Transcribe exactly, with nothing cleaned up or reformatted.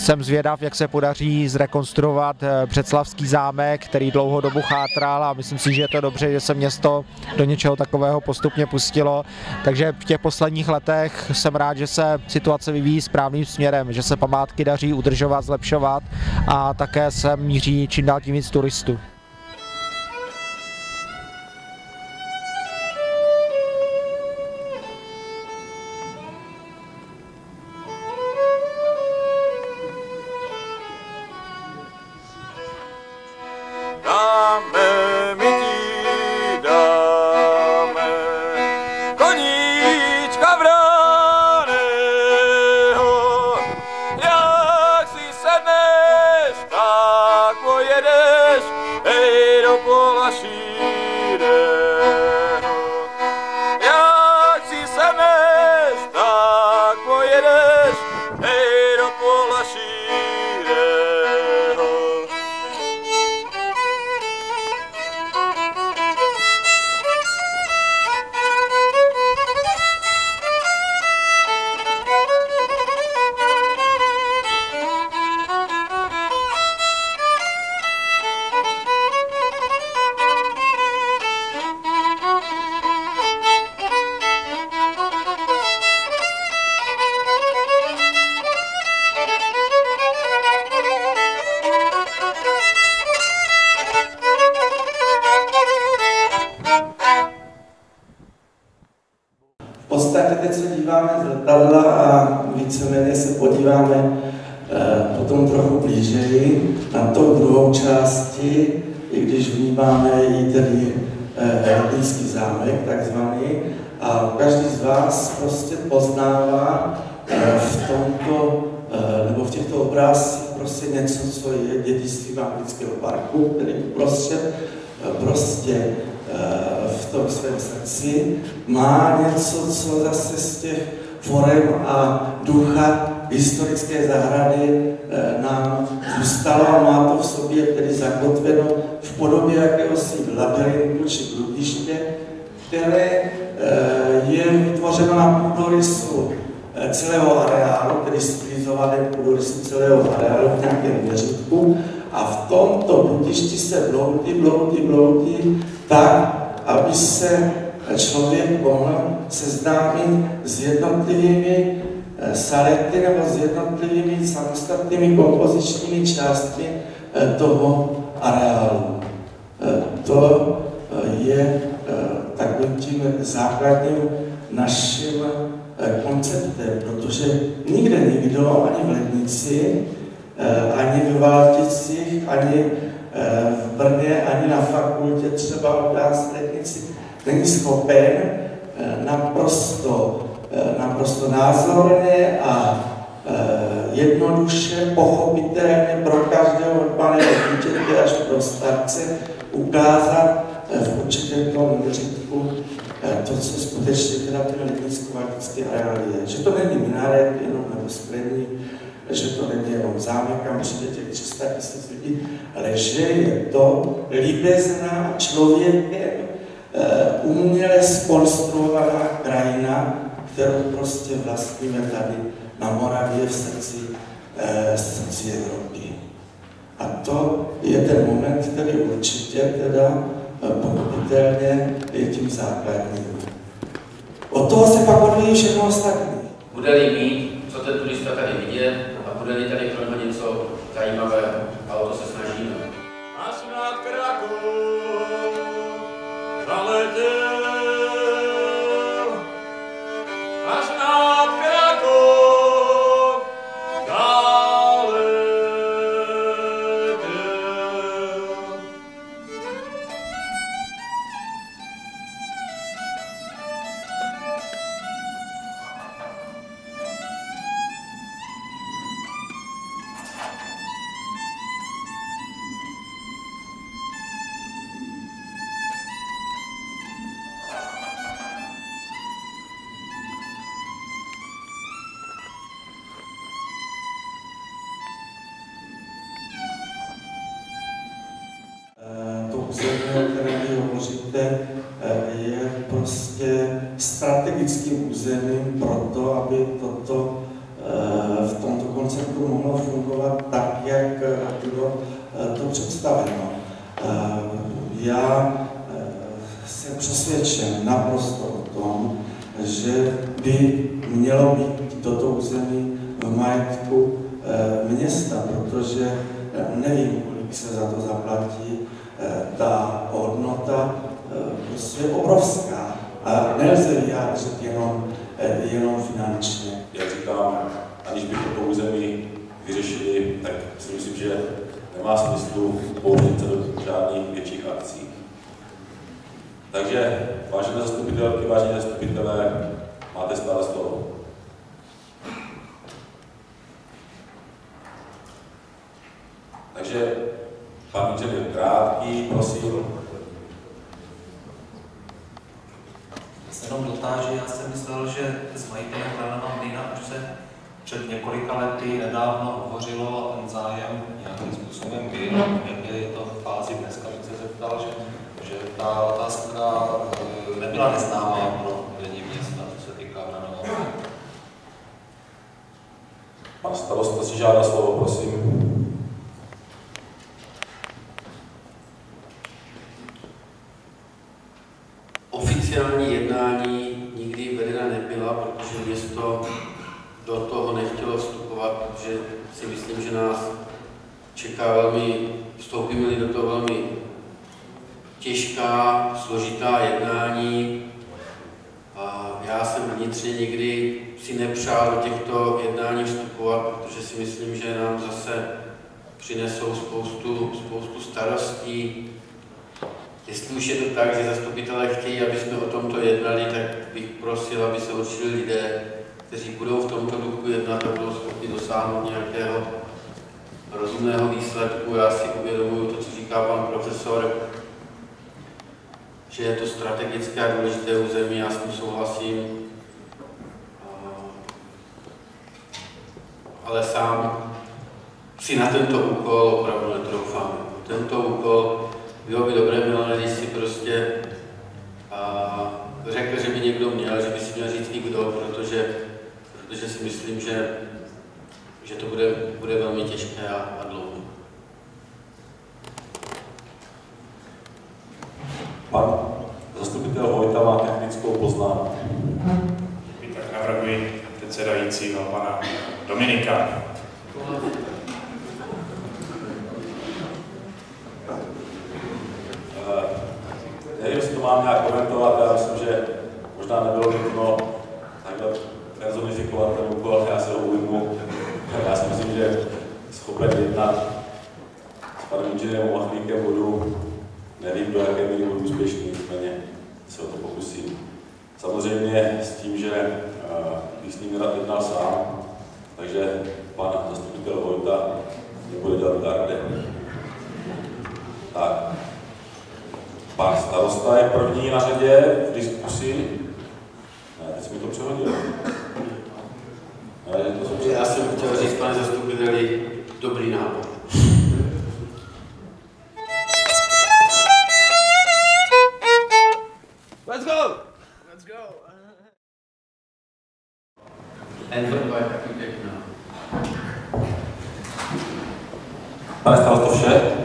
jsem zvědav, jak se podaří zrekonstruovat Břeclavský zámek, který dlouhou dobu chátral, a myslím si, že je to dobře, že se město do něčeho takového postupně pustilo. Takže v těch posledních letech jsem rád, že se situace vyvíjí správným směrem, že se památky daří udržovat, zlepšovat a také se míří čím dál tím víc turistů. V podstatě teď se díváme z letadla a víceméně se podíváme e, potom trochu blížeji na tu druhou části, i když vnímáme i tedy Radlínský zámek takzvaný, a každý z vás prostě poznává e, v tomto, e, nebo v těchto obrázcích prostě něco, co je dědictví Anglického parku, který prostě, e, prostě v tom svém srdci, má něco, co zase z těch forem a ducha historické zahrady nám zůstalo a má to v sobě tedy zakotveno v podobě jakéhosi labirintu či bludiště, které je vytvořeno na půdorysu celého areálu, tedy stylizovaném půdorysu celého areálu v nějakém měřítku, a v tomto bludišti se bloudí, bloudí, bloudí tak, aby se člověk mohl seznámit s jednotlivými salety nebo s jednotlivými samostatnými kompozičními částmi toho areálu. To je takovým tím základním naším konceptem, protože nikde nikdo, ani v Lednici, ani v Valticích, ani v Brně, ani na fakultě třeba u nás v Lednici není schopen naprosto, naprosto názorně a jednoduše, pochopitelně pro každého normálního dítěte až pro starce ukázat v určitém tom měřítku to, co skutečně teda ten lednicko-valtický areál je. Že to není minaret jenom nebo skleník, že to není jenom zámek, kam přijde těch tři sta tisíc lidí, ale že je to líbezná člověkem uh, uměle skonstruovaná krajina, kterou prostě vlastníme tady na Moravě v srdci, uh, srdci Evropy. A to je ten moment, který určitě teda uh, pochopitelně je tím základním. Od toho se pak odvíjí všechno ostatní. Bude-li mít, co ten turista tady vidět, a bude-li tady pro něho něco zajímavého, a o to se snažíme. Až nad Krakov zaletěl, až nad Krakov zaletěl. území, o kterém vy hovoříte, je prostě strategickým územím pro to, aby toto v tomto konceptu mohlo mohlo fungovat tak, jak bylo to představeno. Já jsem přesvědčen naprosto o tom, že by mělo být toto území v majetku města, protože nevím, kolik se za to zaplatí. Ta hodnota prostě je obrovská a nelze vyjádřit jenom, jenom finančně. Jak říkám, aniž bych toto území vyřešili, tak si myslím, že nemá smyslu použít se do žádných větších akcí. Takže, vážené zastupitelky, vážení zastupitelé, máte stále slovo. Takže, pan inženýr Krátký, prosím. Já se jenom dotáži, já jsem myslel, že s majitelem Kranova Mlýna už se před několika lety nedávno hovořilo a ten zájem nějakým způsobem byl, jak je to v fázi dneska, bych se zeptal, že, že ta otázka nebyla neznámá pro vedení města, co se týká Kranova. Pan starosta si žádá slovo, prosím. Oficiální jednání nikdy vedena nebyla, protože město do toho nechtělo vstupovat, protože si myslím, že nás čeká velmi, vstoupíme do toho velmi těžká, složitá jednání. A já jsem vnitřně nikdy si nepřál do těchto jednání vstupovat, protože si myslím, že nám zase přinesou spoustu, spoustu starostí. Jestli už je to tak, že zastupitelé chtějí, aby jsme o tomto jednali, tak bych prosil, aby se určili lidé, kteří budou v tomto duchu jednat a budou schopni dosáhnout nějakého rozumného výsledku. Já si uvědomuji to, co říká pan profesor, že je to strategické a důležité území, já s tím souhlasím. Ale sám si na tento úkol opravdu netroufám. Tento úkol bylo by dobré, Milane, když si prostě a, řekl, že by někdo měl, že by si měl říct i kdo, protože, protože si myslím, že, že to bude, bude velmi těžké a, a dlouhé. Pan zastupitel Vojta má technickou poznámku. Tak navrhuji předsedajícího pana Dominika. Nevím, jestli to mám nějak komentovat, já myslím, že možná nebylo nutno takhle personifikovat ten úkol, já se ho ujmu. Já si myslím, že schopen jednat s panem inženýrem Machlíkem budu, nevím, do jaké míry budu úspěšný, nicméně se o to pokusím. Samozřejmě s tím, že bych s ním rád jednal sám, takže pan zastupitel Vojta nebude dělat garde. Tak. Pan starosta je první na řadě v diskusi. Ne, teď jsi mi to přehodil. Ne, to jsou Já jsem chtěl říct, pane zastupiteli, dobrý nápad. Let's go! Let's go! Envrba je taky pěkná. Pane starosto, vše?